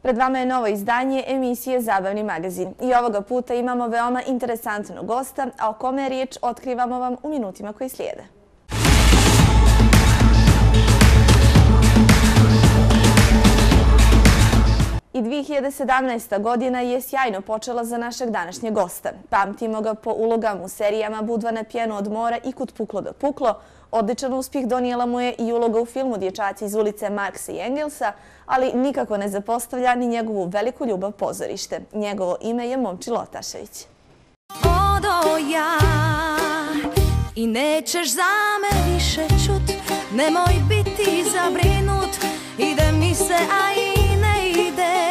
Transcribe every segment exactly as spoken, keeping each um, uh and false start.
Pred vama je novo izdanje emisije Zabavni magazin i ovoga puta imamo veoma interesantnog gosta, a o kome je riječ otkrivamo vam u minutima koji slijede. I dvije hiljade sedamnaesta. godina je sjajno počela za našeg današnjeg gosta. Pamtimo ga po ulogama u serijama Budva na pjenu od mora i Kud puklo da puklo. Odličan uspjeh donijela mu je i uloga u filmu Dječaci iz ulice Marksa i Engelsa, ali nikako ne zapostavlja ni njegovu veliku ljubav pozorište. Njegovo ime je Momčilo Otašević. Odo ja i nećeš za me više čut, nemoj biti zabrinut, ide mi se, a i ne ide.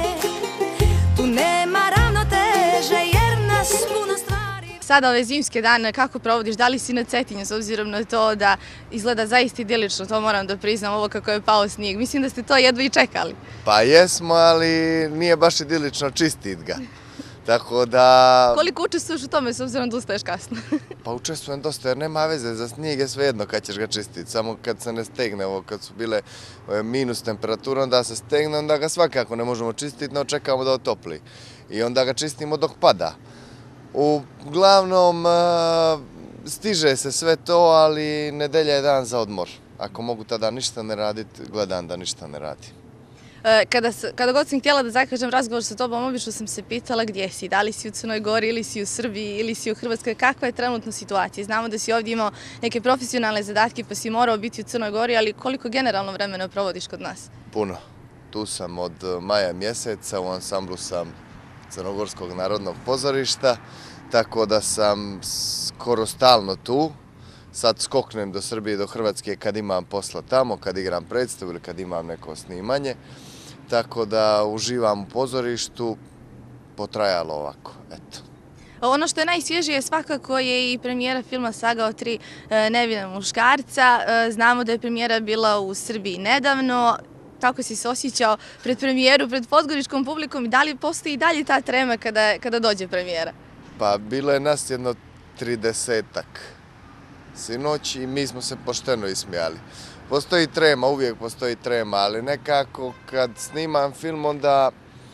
Tu nema ravnoteže jer nas puno stvari... Sada ove zimske dane kako provodiš? Da li si na Cetinju s obzirom na to da izgleda zaista idilično, to moram da priznam, ovo kako je pao snijeg. Mislim da ste to jedva i čekali. Pa jesmo, ali nije baš idilično čistit ga. Tako da... Koliko učestvuješ u tome s obzirom da ustaješ kasno? Pa učestvujem dosta jer nema veze, za snijeg je svejedno kad ćeš ga čistiti. Samo kad se ne stegne, ovo kad su bile minus temperatura, onda se stegne, onda ga svakako ne možemo čistiti, no čekamo da otopli. I onda ga čistimo dok pada. Uglavnom, stiže se sve to, ali nedelja je dan za odmor. Ako mogu tada ništa ne raditi, gledam da ništa ne radi. Kada, kada god sam htjela da zakažem razgovor sa tobom, obično sam se pitala gdje si. Da li si u Crnoj Gori, ili si u Srbiji, ili si u Hrvatskoj. Kakva je trenutna situacija? Znamo da si ovdje imao neke profesionalne zadatke pa si morao biti u Crnoj Gori, ali koliko generalno vremena provodiš kod nas? Puno. Tu sam od maja mjeseca, u ansamblu sam Crnogorskog narodnog pozorišta, tako da sam skoro stalno tu. Sad skoknem do Srbije i do Hrvatske kad imam posla tamo, kad igram predstavu ili kad imam neko snimanje. Tako da uživam u pozorištu, potrajalo ovako, eto. Ono što je najsvježije svakako je i premijera filma Saga o tri nevina muškarca. Znamo da je premijera bila u Srbiji nedavno. Kako si se osjećao pred premijeru, pred podgoričkom publikom i da li postoji i dalje ta trema kada, kada dođe premijera? Pa bilo je nas jedno tridesetak sinoć i mi smo se pošteno ismijali. Postoji trema, uvijek postoji trema, ali nekako kad snimam film onda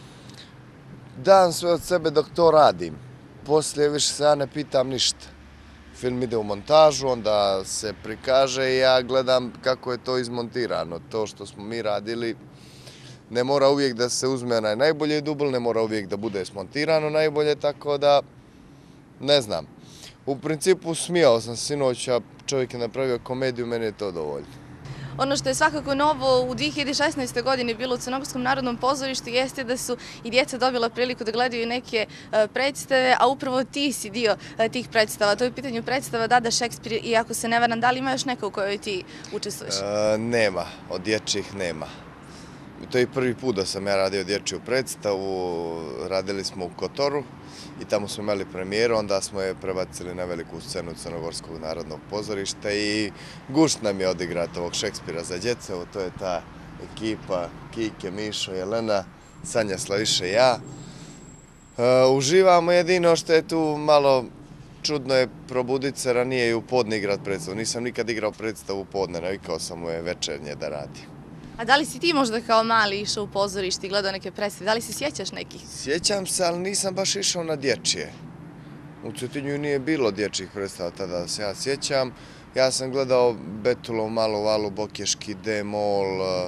dam sve od sebe dok to radim. Poslije više se ja ne pitam ništa. Film ide u montažu, onda se prikaže i ja gledam kako je to izmontirano. To što smo mi radili ne mora uvijek da se uzme na najbolji dubl, ne mora uvijek da bude smontirano najbolje, tako da ne znam. U principu smijao sam sinoć, a čovjek je napravio komediju, meni je to dovoljno. Ono što je svakako novo u dvije hiljade šesnaestoj. godini bilo u Crnogorskom narodnom pozorištu jeste da su i djeca dobila priliku da gledaju neke predstave, a upravo ti si dio tih predstava. To je u pitanju predstava Dada Šekspir i ako se ne varam, da li ima još neka u kojoj ti učestvuješ? E, nema, od dječjih nema. To je prvi put da sam ja radio dječju predstavu, radili smo u Kotoru i tamo smo imali premijeru, onda smo je prebacili na veliku scenu Crnogorskog narodnog pozorišta i gušt nam je odigrati ovog Šekspira za djece, to je ta ekipa Kike, Mišo, Jelena, Sanja, Slaviša i ja. E, uživamo, jedino što je tu malo čudno je probuditi se ranije i u podne igrati predstavu. Nisam nikad igrao predstavu u podne, navikao sam mu je večernje da radi. A da li si ti možda kao mali išao u pozorište i gledao neke predstave? Da li se sjećaš nekih? Sjećam se, ali nisam baš išao na dječje. U Cetinju nije bilo dječjih predstava tada da se ja sjećam. Ja sam gledao Betulov, Malu Valu, Bokješki, D-mol,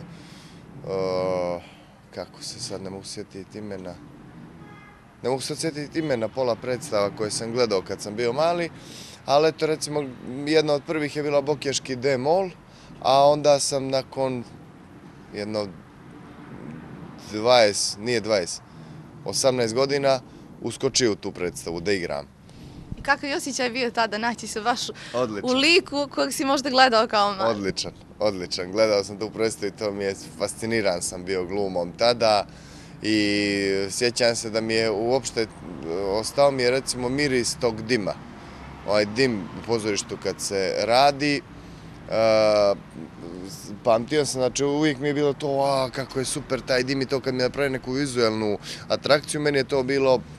kako se sad ne mogu sjetiti imena. Ne mogu se sjetiti imena pola predstava koje sam gledao kad sam bio mali, ali eto recimo jedna od prvih je bila Bokješki D-mol, a onda sam nakon jedno dvadeset, nije dvadeset, osamnaest godina uskočio u tu predstavu da igram. I kakav je osjećaj bio tada naći se baš Odličan. U liku kojeg si možda gledao kao mali? Odličan, odličan. Gledao sam tu predstavu i to mi je fasciniran sam bio glumom tada i sjećam se da mi je uopšte ostao mi je recimo miris tog dima. Ovaj dim u pozorištu kad se radi, Uh, pamtio sam, znači uvijek mi je bilo to, a kako je super taj dim i to kad mi napravi neku vizualnu atrakciju, meni je to bilo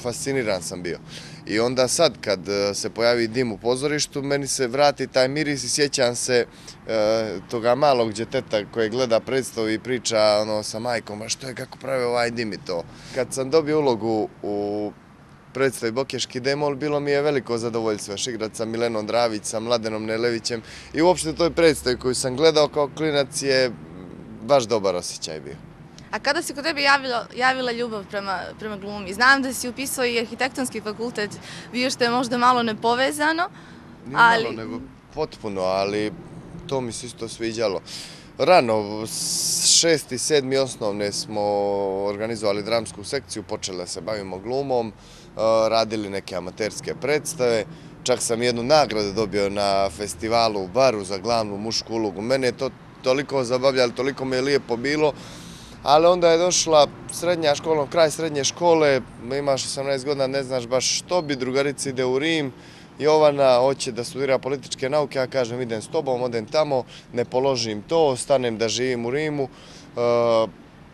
fasciniran sam bio. I onda sad kad se pojavi dim u pozorištu, meni se vrati taj miris i sjećam se e, toga malog djeteta koje gleda predstavu i priča ono, sa majkom, a što je, kako pravi ovaj dim i to. Kad sam dobio ulogu u predstavi Bokeški demol, bilo mi je veliko zadovoljstvo još igrati sa Milenom Dravić, sa Mladenom Nelevićem i uopšte toj predstavi koju sam gledao kao klinac je baš dobar osjećaj bio. A kada se kod tebe javila, javila ljubav prema, prema glumi? Znam da si upisao i arhitektonski fakultet, bio što je možda malo nepovezano, Nije ali... malo, nego potpuno, ali to mi se isto sviđalo. Rano, šesti, sedmi osnovne smo organizovali dramsku sekciju, počeli da se bavimo glumom, radili neke amaterske predstave. Čak sam jednu nagradu dobio na festivalu u Baru za glavnu mušku ulogu. Mene je to toliko zabavljalo, toliko mi je lijepo bilo. Ali onda je došla srednja škola, kraj srednje škole, imaš osamnaest godina, ne znaš baš što bi, drugarica ide u Rim, Jovana hoće da studira političke nauke, ja kažem idem s tobom, odem tamo, ne položim to, ostanem da živim u Rimu, uh,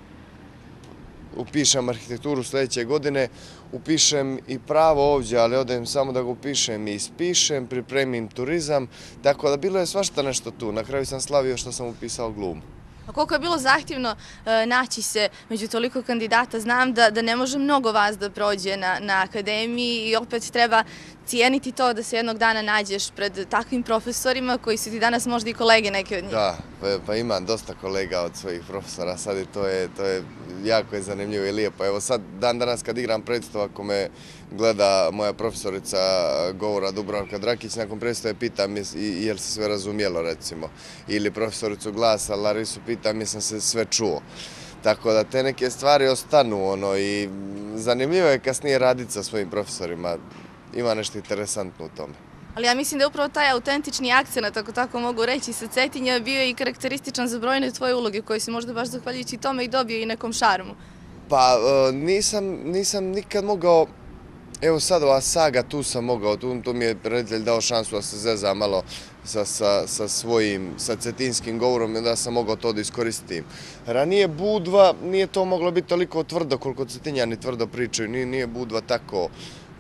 upišem arhitekturu sljedeće godine, upišem i pravo ovdje, ali odem samo da ga upišem i ispišem, pripremim turizam, tako da bilo je svašta nešto tu, na kraju sam slavio što sam upisao glumu. A koliko je bilo zahtjevno e, naći se među toliko kandidata, znam da, da ne može mnogo vas da prođe na, na akademiji i opet treba cijeniti to da se jednog dana nađeš pred takvim profesorima koji su ti danas možda i kolege neke od njih. Da, pa, pa imam dosta kolega od svojih profesora, sad je to je, to je jako je zanimljivo i lijepo. Evo sad, dan danas kad igram predstavu, ako me gleda moja profesorica govora Dubravka Drakić, nakon predstave pitam je li se sve razumijelo, recimo. Ili profesoricu glasa Larisu pitam jesam se sve čuo. Tako da te neke stvari ostanu ono, i zanimljivo je kasnije raditi sa svojim profesorima. Ima nešto interesantno u tome. Ali ja mislim da je upravo taj autentični akcent, ako tako mogu reći, sa Cetinja bio i karakterističan za brojne tvoje uloge koje si možda baš zahvaljujući tome i dobio i nekom šarmu. Pa nisam, nisam nikad mogao, evo sad ova saga, tu sam mogao, tu, tu mi je reditelj dao šansu da se zeza malo sa, sa, sa svojim, sa cetinskim govorom i onda sam mogao to da iskoristim. Ranije Budva nije to moglo biti toliko tvrdo koliko Cetinjani tvrdo pričaju, nije, nije Budva tako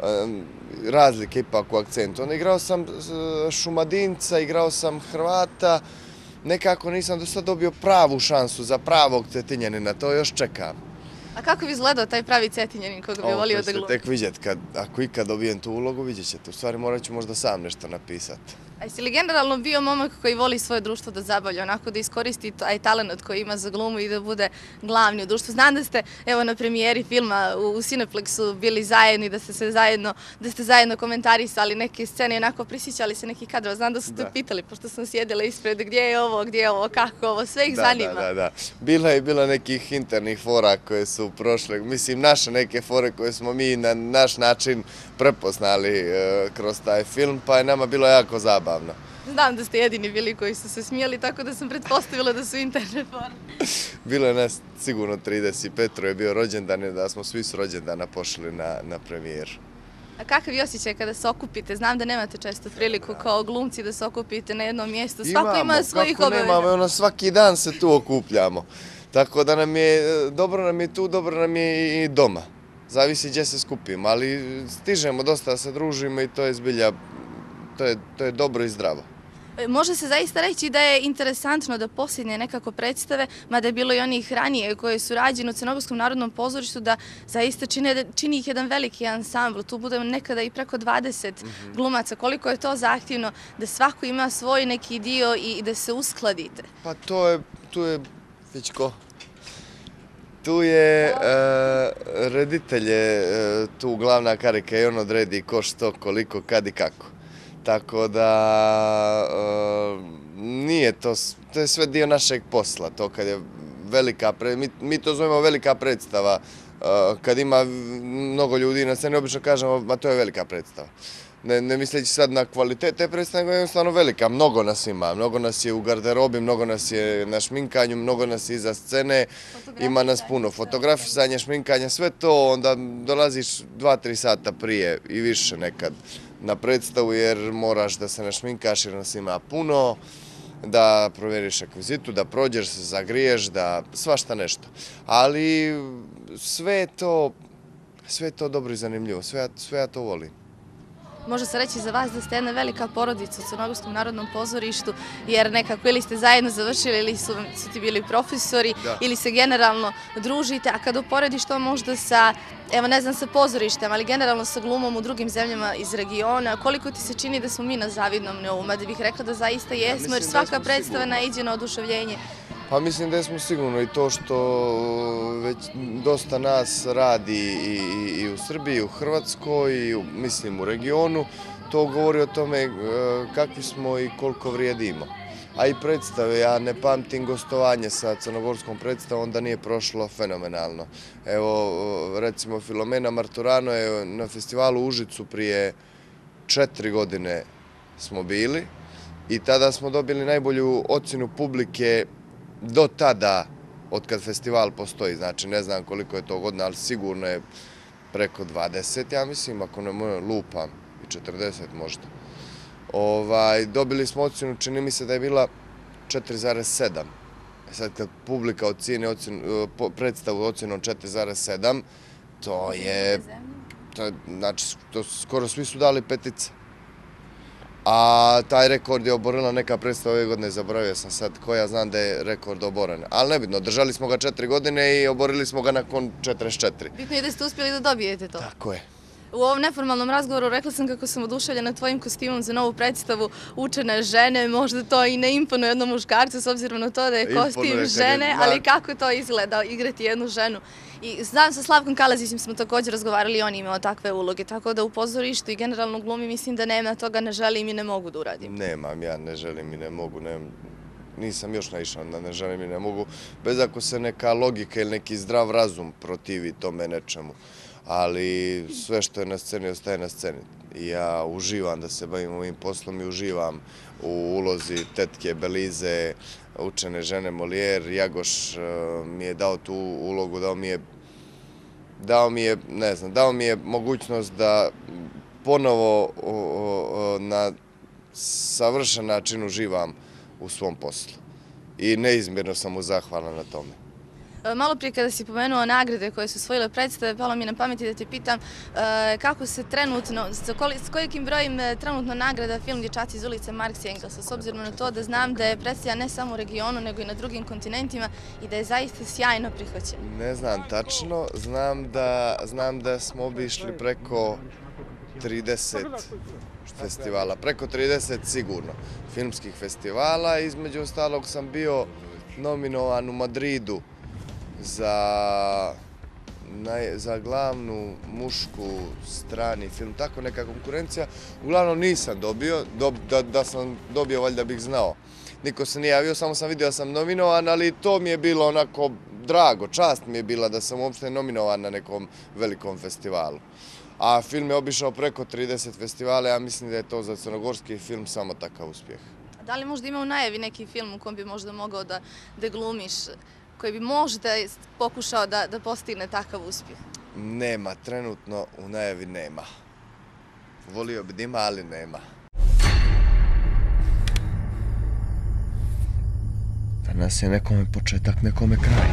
razlike ipak u akcentu. Onda igrao sam Šumadinca, igrao sam Hrvata, nekako nisam do sad dobio pravu šansu za pravog Cetinjanina, to još čekam. A kako bi izgledao taj pravi Cetinjanin koga bi volio da glumi? Ovo ćete tek vidjeti, ako ikad dobijem tu ulogu, vidjet ćete. U stvari morat ću možda sam nešto napisati. A jesi li generalno bio momak koji voli svoje društvo da zabavlja, onako da iskoristi taj talent koji ima za glumu i da bude glavni u društvu? Znam da ste, evo, na premijeri filma u Cineplexu bili zajedno i da ste se zajedno, da ste zajedno komentarisali neke scene i onako prisjećali se nekih kadrova. Znam da su te pitali, pošto sam sjedila ispred, gdje je ovo, gdje je ovo, kako ovo, sve ih zanima. Da, da, da. Bila je bila nekih internih fora koje su prošle, mislim, naše neke fore koje smo mi na naš način prepoznali kroz taj film, pa je nama bilo jako zabavno. Znam da ste jedini bili koji su se smijali, tako da sam pretpostavila da su interne fore. Bilo je nas sigurno trideset pet je bio rođendan i da smo svi s rođendana pošli na, na premijeru. A kakav je osjećaj kada se okupite? Znam da nemate često priliku kao glumci da se okupite na jednom mjestu. Svako ima svojih obaveza. Imamo, kako nemamo, svaki dan se tu okupljamo. Tako da nam je, dobro nam je tu, dobro nam je i doma. Zavisi gdje se skupimo, ali stižemo dosta da se družimo i to je zbilja, to je, to je dobro i zdravo. Može se zaista reći da je interesantno da posljednje nekako predstave, mada je bilo i onih ranije koje su rađene u Crnogorskom narodnom pozorištu, da zaista čine, čini ih jedan veliki ansambl. Tu bude nekada i preko dvadeset mm-hmm. glumaca. Koliko je to zahtjevno da svako ima svoj neki dio i da se uskladite? Pa to je, tu je, Fičko, tu je, uh, reditelj je uh, tu glavna karika i on odredi ko što, koliko, kad i kako. Tako da uh, nije to, to je sve dio našeg posla, to kad je velika, pre, mi, mi to zovemo velika predstava, uh, kad ima mnogo ljudi na sceni, obično kažemo, ma to je velika predstava. Ne, ne misleći sad na kvalitet te predstave, nego je jednostavno velika, mnogo nas ima, mnogo nas je u garderobi, mnogo nas je na šminkanju, mnogo nas je iza scene, ima nas puno, fotografisanje, šminkanje, sve to, onda dolaziš dva, tri sata prije i više nekad na predstavu jer moraš da se našminkaš jer nas ima puno, da provjeriš rekvizitu, da prođeš, se zagriješ, da svašta nešto. Ali sve to, Sve je to dobro i zanimljivo, sve, sve ja to volim. Može se reći za vas da ste jedna velika porodica u Crnogorskom narodnom pozorištu, jer nekako ili ste zajedno završili ili su, su ti bili profesori, da. Ili se generalno družite, a kada uporediš to možda sa, evo ne znam sa pozorištem, ali generalno sa glumom u drugim zemljama iz regiona, koliko ti se čini da smo mi na zavidnom nivou, mada bih rekla da zaista jesmo, jer svaka predstava naiđe na oduševljenje. Pa mislim da smo sigurno i to što već dosta nas radi i, i, i u Srbiji, i u Hrvatskoj, i u, mislim u regionu, to govori o tome kakvi smo i koliko vrijedimo. A i predstave, ja ne pamtim gostovanje sa crnogorskom predstavom, onda nije prošlo fenomenalno. Evo, recimo Filomena Marturano je na festivalu u Užicu prije četiri godine smo bili i tada smo dobili najbolju ocjenu publike do tada, od kad festival postoji, znači ne znam koliko je to godina, ali sigurno je preko dvadeset, ja mislim, ako ne lupam, i četrdeset možda. Ovaj, dobili smo ocjenu, čini mi se da je bila četiri zarez sedam. Sad kad publika ocjeni ocjenu, predstavu ocjenom četiri zarez sedam, to je, to je, znači, to skoro svi su dali petice. A taj rekord je oborila neka predstava ove godine, zaboravio sam sad koja, znam da je rekord oboren. Ali nebitno, držali smo ga četiri godine i oborili smo ga nakon četrdeset četiri. Bitno je da ste uspjeli da dobijete to. Tako je. U ovom neformalnom razgovoru rekla sam kako sam oduševljena tvojim kostimom za novu predstavu Učene žene, možda to i ne imponuje jednom muškarcu s obzirom na to da je kostim žene, ali kako to izgleda igrati jednu ženu. I znam sa Slavkom Kalazićem smo također razgovarali i on imao takve uloge, tako da u pozorištu i generalno u glumi mislim da nema toga, ne želim i ne mogu da uradim. Nemam, ja ne želim i ne mogu, nisam još naišao da ne želim i ne mogu, bez ako se neka logika ili neki zdrav razum protivi tome nečemu. Ali sve što je na sceni ostaje na sceni. Ja uživam da se bavim ovim poslom i uživam u ulozi tetke Belize, Učene žene Molière. Jagoš mi je dao tu ulogu, dao mi je, dao mi je, ne znam, dao mi je mogućnost da ponovo na savršen način uživam u svom poslu. I neizmjerno sam mu zahvalan na tome. Malo prije kada si pomenuo nagrade koje su osvojile predstave, palo mi na pameti da te pitam kako se trenutno, s kolikim brojem trenutno nagrada film Dječaci iz ulice Marksa i Engelsa, s obzirom na to da znam da je predstavlja ne samo u regionu, nego i na drugim kontinentima i da je zaista sjajno prihvaćen. Ne znam tačno, znam da, znam da smo obišli preko trideset festivala, preko trideset sigurno filmskih festivala. Između ostalog sam bio nominovan u Madridu za, za glavnu mušku strani film, tako neka konkurencija. Uglavnom nisam dobio, da, da sam dobio valjda bih znao. Niko se nije javio, samo sam vidio da sam nominovan, ali to mi je bilo onako drago, čast mi je bila da sam uopšte nominovan na nekom velikom festivalu. A film je obišao preko trideset festivala, ja mislim da je to za crnogorski film samo takav uspjeh. Da li možda ima u najavi neki film u kojem bi možda mogao da, da glumiš, koji bi možda pokušao da, da postigne takav uspjeh? Nema, trenutno u najavi nema. Volio bi da ima, ali nema. Danas je nekome početak, nekome kraj.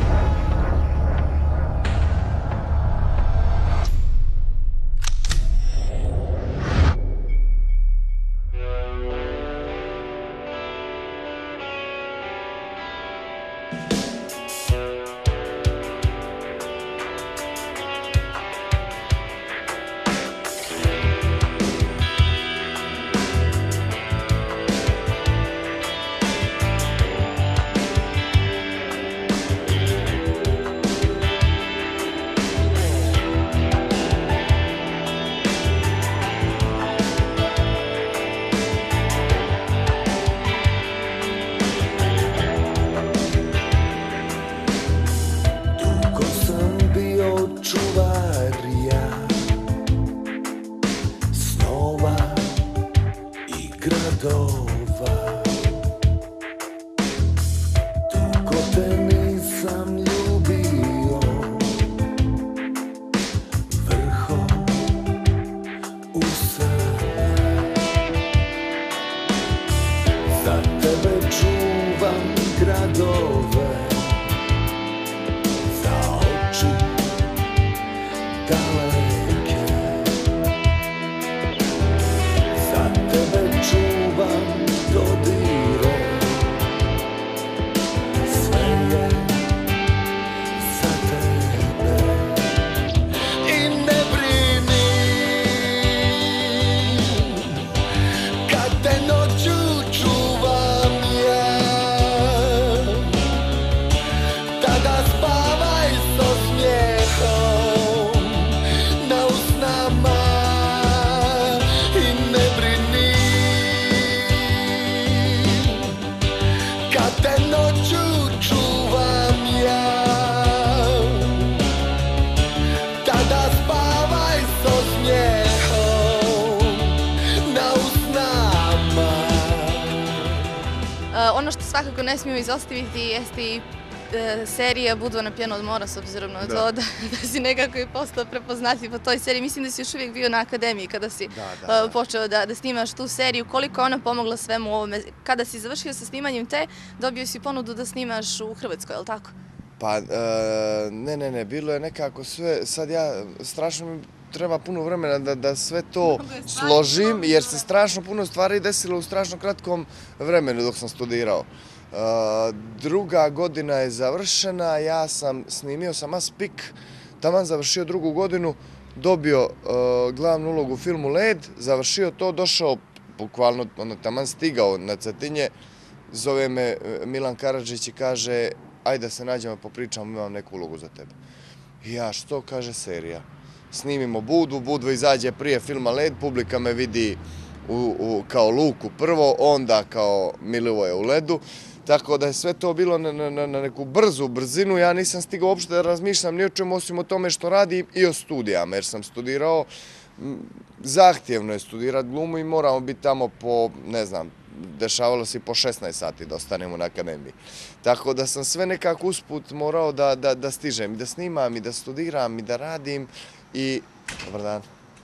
svakako ne smijemo izostaviti jeste i serija Budva na pjenu od mora, s obzirom na to da si nekako i postao prepoznatljiv po toj seriji. Mislim da si još uvijek bio na akademiji kada si počeo da snimaš tu seriju. Koliko je ona pomogla svemu ovome? Kada si završio sa snimanjem te, dobio si ponudu da snimaš u Hrvatskoj, je li tako? Pa, ne, ne, ne, bilo je nekako sve, sad ja, strašno mi treba puno vremena da sve to složim, jer se strašno puno stvari desilo u strašno kratkom vremenu dok sam studirao. Druga godina je završena, ja sam snimio sam Aspik, taman završio drugu godinu, dobio glavnu ulogu u filmu Led, završio to, došao, bukvalno taman stigao na Cetinje, zove me Milan Karadžić i kaže, ajde da se nađemo, popričamo, imam neku ulogu za tebe. I ja, što, kaže, serija. Snimimo Budvu, Budva izađe prije filma Led, publika me vidi kao Luku prvo, onda kao Milivoje u Ledu. Tako da je sve to bilo na neku brzu brzinu. Ja nisam stigao uopšte da razmišljam ni o čemu osim o tome što radim i o studijama, jer sam studirao, zahtjevno je studirati glumu i moramo biti tamo po, ne znam, dešavalo se i po šesnaest sati da ostanemo na akademiji. Tako da sam sve nekako usput morao da stižem i da snimam i da studiram i da radim i... Dobar dan.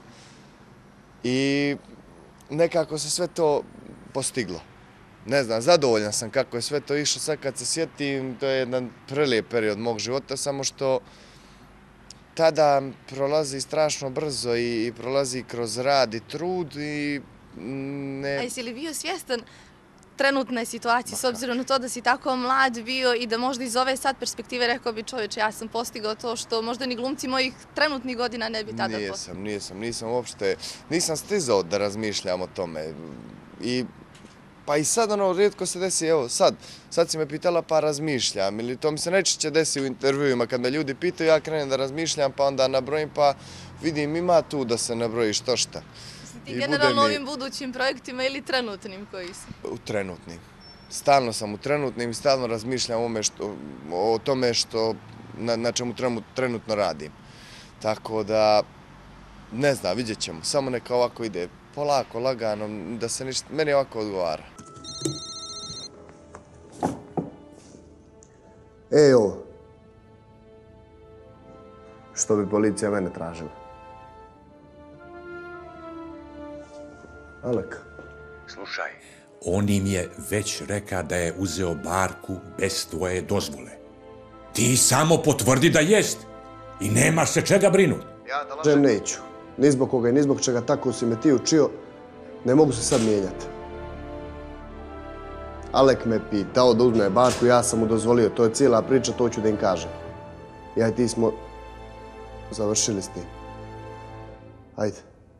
I nekako se sve to postiglo. Ne znam, zadovoljan sam kako je sve to išlo. Sad kad se sjetim, to je jedan prelijep period mog života, samo što tada prolazi strašno brzo i prolazi kroz rad i trud i ne... A jesi li bio svjestan trenutne situacije, s obzirom na to da si tako mlad bio i da možda iz ove sad perspektive rekao bi čovječe, ja sam postigao to što možda ni glumci mojih trenutnih godina ne bi tada postigao? Nijesam, nijesam, nisam uopšte, nisam stizao da razmišljam o tome. I pa i sad ono, rijetko se desi, evo sad, sad si me pitala pa razmišljam, ili to mi se najčešće desi u intervjuima kad me ljudi pitaju, ja krenem da razmišljam pa onda nabrojim pa vidim ima tu da se nabroji što šta. Ti generalno ovim budućim projektima ili trenutnim koji su? U trenutnim. Stalno sam u trenutnim i stalno razmišljam o tome na čemu trenutno radim. Tako da, ne znam, vidjet ćemo, samo neka ovako ide polako, lagano, da se ništa, meni ovako odgovara. Ej, ovo. Što bi policija mene tražila? Alek. Slušaj, on im je već reka da je uzeo barku bez tvoje dozvole. Ti samo potvrdi da jest i nemaš se čega brinuti. Ja da lažem neću. Ni zbog koga i ni zbog čega tako si me ti učio, ne mogu se sad mijenjati. Alek me pitao da uzme barku, ja sam mu dozvolio. To je cijela priča, to ću da im kažem. Ja i ti smo završili s tim. Ajde.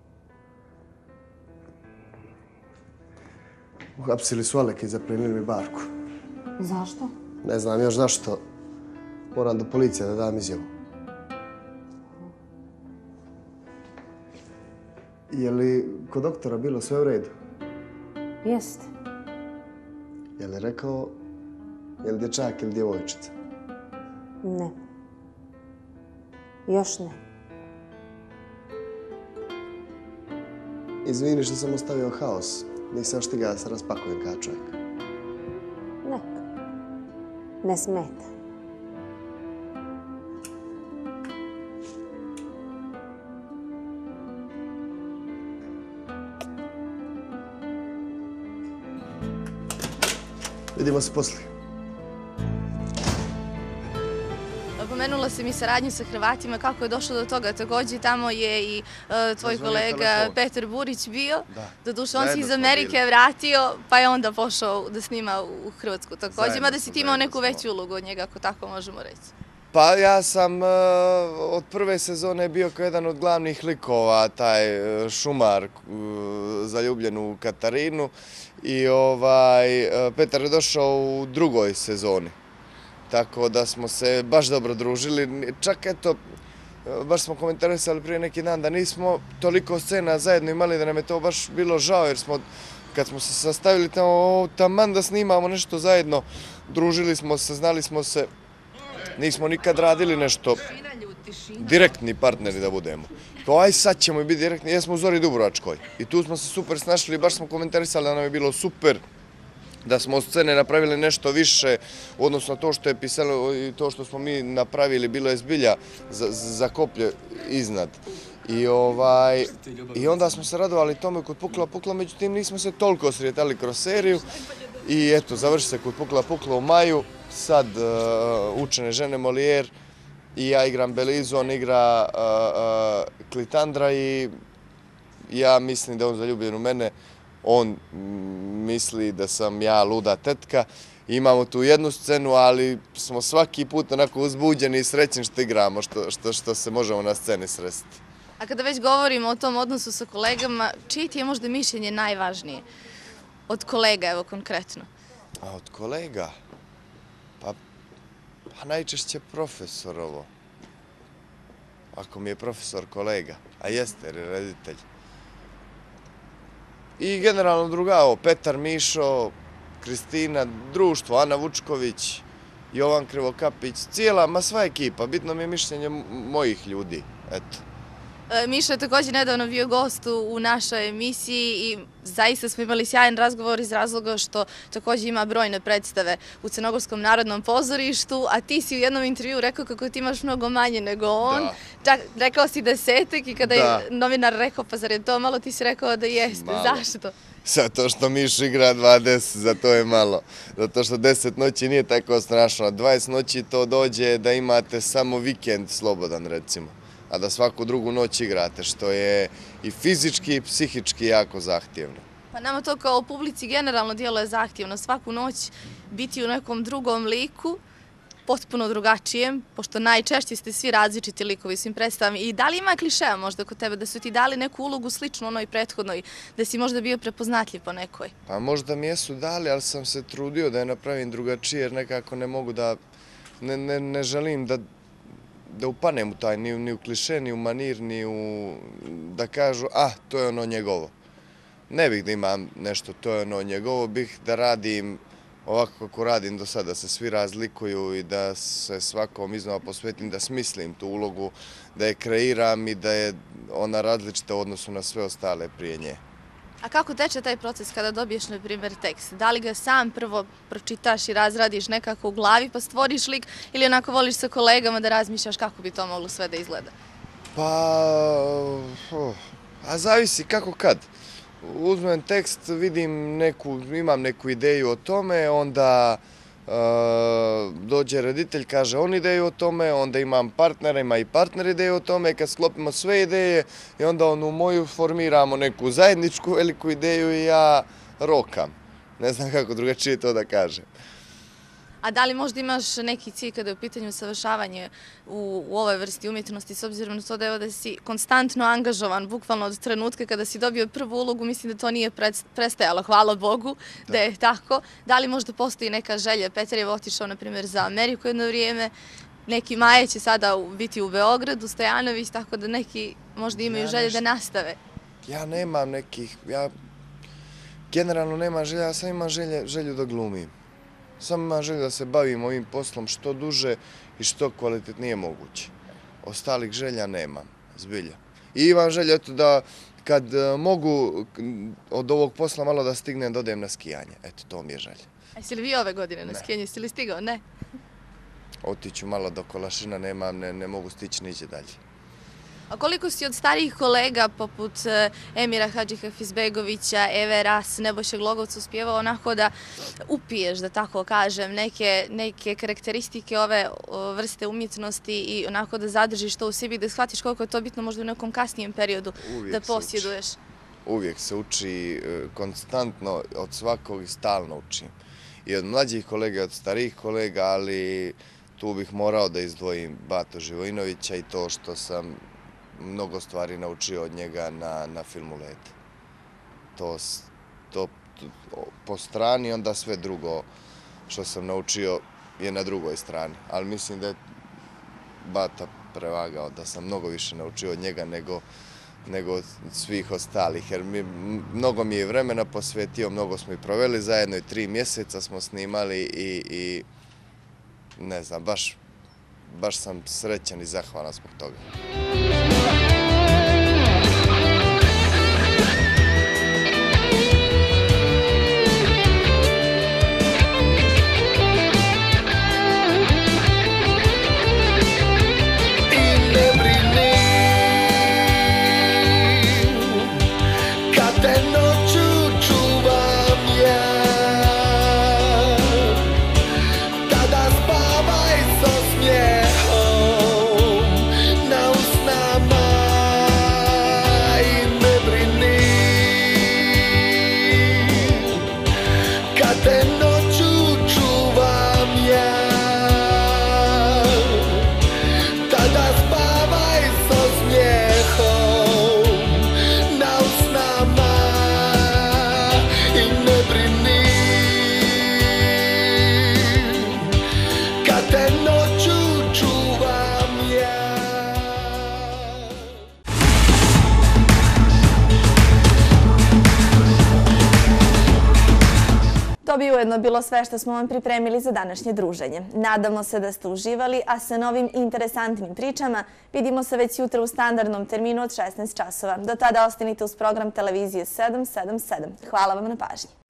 Uhapsili su Alek i zaplenili mi barku. Zašto? Ne znam još zašto. Moram do policije da dam izjavu. Je li kod doktora bilo sve u redu? Jeste. Je li rekao, je li dječak ili djevojčica? Ne. Još ne. Izvini što sam ostavio haos. Nisam štigao da se raspakujem kao čovjek. Neka. Ne smeta. Vidimo se poslije. Pomenula si mi saradnju sa Hrvatima, kako je došlo do toga. Također tamo je i tvoj kolega Petar Burić bio. Doduše, on se iz Amerike vratio, pa je onda pošao da snima u Hrvatsku također. Mada si ti imao neku veću ulogu od njega, ako tako možemo reći. Pa ja sam od prve sezone bio kao jedan od glavnih likova, taj šumar zaljubljen u Katarinu. I Petar je došao u drugoj sezoni. Tako da smo se baš dobro družili. Čak eto, baš smo komentarisali prije neki dan da nismo toliko scena zajedno imali da nam je to baš bilo žao jer smo, kad smo se sastavili tamo, taman da snimamo nešto zajedno, družili smo se, znali smo se, nismo nikad radili nešto direktni partneri da budemo. Kao aj sad ćemo i biti direktni, jesmo u Zori Dubrovačkoj. I tu smo se super snašli, baš smo komentarisali da nam je bilo super. da smo od scene napravili nešto više, odnosno to što je pisalo i to što smo mi napravili bilo je zbilja za, za koplje iznad. I, ovaj, I onda smo se radovali tome kod Pukla Pukla, međutim nismo se toliko osrijetali kroz seriju. I eto, završi se kod Pukla Pukla u maju, sad uh, Učene žene Molière i ja igram Belizu, on igra uh, uh, Klitandra i ja mislim da on zaljubljen u mene, on misli da sam ja luda tetka. Imamo tu jednu scenu, ali smo svaki put onako uzbuđeni i srećni što igramo, što, što, što se možemo na sceni sresti. A kada već govorimo o tom odnosu sa kolegama, čije ti je možda mišljenje najvažnije? Od kolega, evo konkretno. A od kolega? Pa, pa najčešće profesorovo. Ako mi je profesor kolega, a jeste jer je reditelj. I generalno druga, o, Petar, Mišo, Kristina, društvo, Ana Vučković, Jovan Krivokapić, cijela, ma sva ekipa, bitno mi je mišljenje mojih ljudi, eto. Miša je također nedavno bio gost u našoj emisiji i zaista smo imali sjajan razgovor iz razloga što također ima brojne predstave u Crnogorskom narodnom pozorištu, a ti si u jednom intervjuu rekao kako ti imaš mnogo manje nego on. Čak rekao si desetak i kada je novinar rekao pa zar je to malo, ti si rekao da jeste. Zašto? Zato što Miš igra dvadeset, zato je malo. Zato što deset noći nije tako strašno, a dvadeset noći to dođe da imate samo vikend slobodan recimo, a da svaku drugu noć igrate, što je i fizički i psihički jako zahtjevno. Pa nama to kao publici generalno djeluje zahtjevno, svaku noć biti u nekom drugom liku, potpuno drugačijem, pošto najčešće ste svi različiti likovi u svim predstavama. I da li ima klišeja možda kod tebe, da su ti dali neku ulogu sličnu onoj prethodnoj, da si možda bio prepoznatljiv po nekoj? Pa možda mi jesu dali, ali sam se trudio da je napravim drugačije, jer nekako ne mogu da, ne, ne, ne želim da da upanem u taj, ni, ni u kliše, ni u manir, ni u, da kažu, ah, to je ono njegovo. Ne bih da imam nešto, to je ono njegovo, bih da radim ovako kako radim do sada, da se svi razlikuju i da se svakom iznova posvetim, da smislim tu ulogu, da je kreiram i da je ona različita u odnosu na sve ostale prije nje. A kako teče taj proces kada dobiješ, na primjer, tekst? Da li ga sam prvo pročitaš i razradiš nekako u glavi pa stvoriš lik ili onako voliš sa kolegama da razmišljaš kako bi to moglo sve da izgleda? Pa, a zavisi kako kad. Uzmem tekst, vidim neku, imam neku ideju o tome, onda dođe reditelj, kaže on ideju o tome, onda imam partnera, ima i partner ideju o tome, kad sklopimo sve ideje i onda on u moju formiramo neku zajedničku veliku ideju i ja rokam. Ne znam kako drugačije to da kažem. A da li možda imaš neki cilj kada je u pitanju usavršavanje u, u ovoj vrsti umjetnosti, s obzirom na to da, evo, da si konstantno angažovan, bukvalno od trenutka kada si dobio prvu ulogu, mislim da to nije prestajalo, hvala Bogu da, da je tako. Da li možda postoji neka želja? Petar je otišao, na primjer, za Ameriku jedno vrijeme, neki Maja će sada biti u Beogradu, Stojanović, tako da neki možda imaju ja želje nešto, da nastave. Ja nemam nekih, ja generalno nemam želja, ja sam imam želje, želju da glumim. Samo imam želju da se bavim ovim poslom što duže i što kvalitetnije moguće. Ostalih želja nemam, zbilja. I imam želju da kad mogu od ovog posla malo da stignem da odem na skijanje. Eto, to mi je želja. A jesi li vi ove godine na skijanje? Jesi li stigao? Ne? Otiću malo do Kolašina, nemam, ne, ne mogu stići niđe dalje. A koliko si od starijih kolega poput Emira Hadžihafizbegovića, Eve Ras, Nebojše Glogovca uspjevao onako da upiješ, da tako kažem, neke, neke karakteristike ove vrste umjetnosti i onako da zadržiš to u sebi, da shvatiš koliko je to bitno možda u nekom kasnijem periodu uvijek da posjeduješ? Uvijek se uči konstantno, od svakog i stalno učim. I od mlađih kolega, i od starijih kolega, ali tu bih morao da izdvojim Batu Živojinovića i to što sam mnogo stvari naučio od njega na, na filmu Led. To, to, to po strani, onda sve drugo što sam naučio je na drugoj strani. Ali mislim da je Bata prevagao, da sam mnogo više naučio od njega nego, nego od svih ostalih. Jer mi, mnogo mi je vremena posvetio, mnogo smo i proveli zajedno i tri mjeseca smo snimali i, i ne znam, baš, baš sam srećan i zahvalan zbog toga. To bi ujedno bilo sve što smo vam pripremili za današnje druženje. Nadamo se da ste uživali, a sa novim interesantnim pričama vidimo se već jutra u standardnom terminu od šesnaest časova. Do tada ostanite uz program televizije sedam sedam sedam. Hvala vam na pažnji.